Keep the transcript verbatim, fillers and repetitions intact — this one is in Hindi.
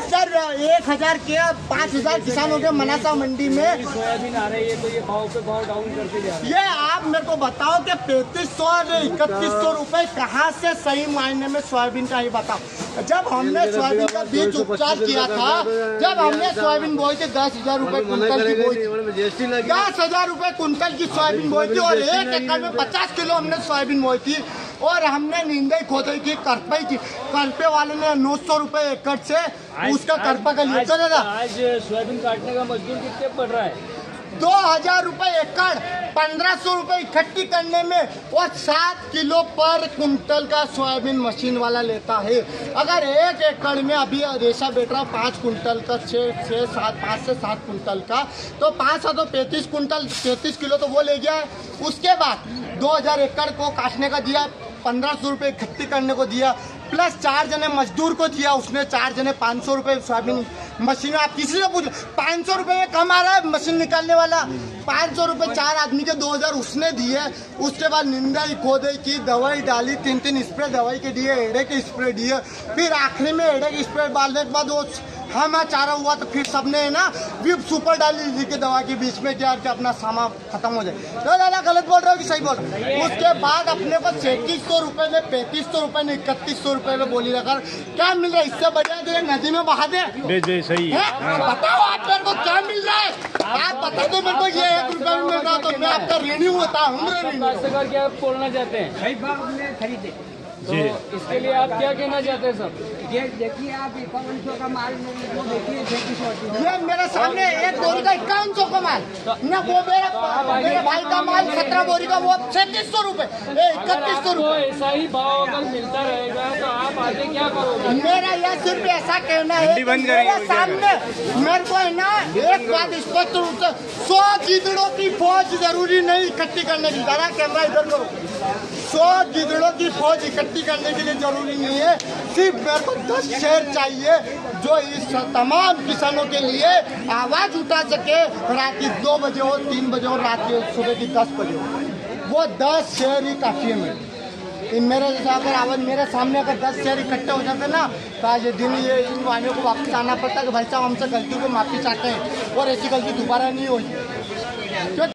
सर एक हजार के पाँच हजार किसानों के मनासा मंडी में सोयाबीन आ रही है तो ये भाव पे भाव डाउन करते जा रहे हैं। ये आप मेरे को बताओ कि पैंतीस सौ इकतीस सौ रुपए कहाँ से सही मायने में सोयाबीन का ही बताओ। जब हमने सोयाबीन का बीज उपचार किया था, जब हमने सोयाबीन बोई थी दस हजार रूपए कुंटल की बोई थी, दस हजार रूपए कुंटल की सोयाबीन बोई थी और एक एकड़ में पचास किलो हमने सोयाबीन बोई थी और हमने नींदई खोदाई की करपई की। करपे वाले ने नौ सौ रूपए एकड़ से उसका करपा का लिया था दादा। आज सोयाबीन काटने का मजदूर कितने पड़ रहा है? दो हजार रूपए एकड़, पंद्रह सौ रूपए इकट्ठी करने में और सात किलो पर कुंटल का सोयाबीन मशीन वाला लेता है। अगर एक एकड़ में अभी रेशा बैठ रहा पाँच कुंटल का, छः छः सात पाँच से सात कुंटल का, तो पाँच सौ तो पैंतीस कुंटल पैंतीस किलो तो वो ले गया है। उसके बाद दो हजार एकड़ को काटने का दिया, पंद्रह सौ रुपये इकट्ठी करने को दिया, प्लस चार जने मजदूर को दिया, उसने चार जने पाँच सौ रुपये सोयाबीन मशीन। आप किसी से पूछ, पाँच सौ रुपये कम आ रहा है मशीन निकालने वाला, पाँच सौ रुपये चार आदमी के दो हजार उसने दिए। उसके बाद निंदाई खोदाई की, दवाई डाली, तीन तीन स्प्रे दवाई के दिए, एड़े के स्प्रे दिए, फिर आखिरी में एड़े के स्प्रे डालने के बाद वो हम चारा हुआ तो फिर सबने है ना विप सुपर डाली ली के दवा के बीच में क्या कि अपना सामान खत्म हो जाए। तो दादा गलत बोल रहे हो कि सही बोल रहे हो? उसके बाद अपने को सैंतीस सौ रुपए में, पैंतीस सौ रुपए में, इकतीस सौ रुपए में बोली रखा क्या मिल रहा है? इससे बढ़िया दे नदी में बहा दे। सही है। बताओ आप मेरे को क्या मिल रहा है? आप बता दो मेरे को। ये एक रुपया में मिल रहा तो मैं आपका ऋणी होता हूँ। काश्तकार क्या बोलना चाहते हैं? खरीदे तो इसके लिए आप क्या कहना चाहते हैं सब? ये देखिए आप इक्यावन सौ का माल देखिए, ये मेरे सामने एक बोरी का इक्यावन सौ का माल ना, वो मेरा मेरे भाई का माल सत्रह बोरी का वो सैंतीस सौ रूपये इकतीस सौ रूपये। ऐसा ही भाव अगर मिलता रहेगा तो आप आगे क्या करोगे? मेरा यह सिर्फ ऐसा कहना है कि मेरे सामने मेरे को है ना एक बात स्पष्ट रूप से, सौ गिदड़ों की फौज जरूरी नहीं इकट्ठी करने की। जरा कैमरा इधर करो। सौ गिदड़ों की फौज इकट्ठी करने के लिए जरूरी नहीं है, सिर्फ मेरे को दस शेर चाहिए जो इस तमाम किसानों के लिए आवाज उठा सके। रात की दो बजे हो, तीन बजे हो, रात की सुबह की दस बजे हो, वो दस शेर ही काफी है मेरे। इन मेरे जैसा अगर आवाज मेरे सामने अगर दस शेर इकट्ठे हो जाते ना तो आज ये दिन ये इन वालों को वापस आना पड़ता कि भाई साहब हमसे गलती को माफी चाहते हैं और ऐसी गलती दोबारा नहीं होगी।